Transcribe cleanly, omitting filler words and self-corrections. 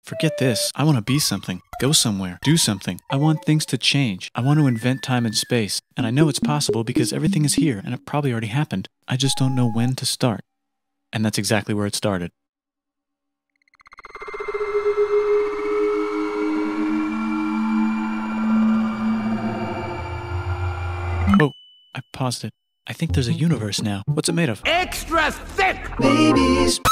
Forget this. I want to be something. Go somewhere. Do something. I want things to change. I want to invent time and space. And I know it's possible because everything is here and it probably already happened. I just don't know when to start. And that's exactly where it started. Oh, I paused it. I think there's a universe now. What's it made of? Extra thick! Babies.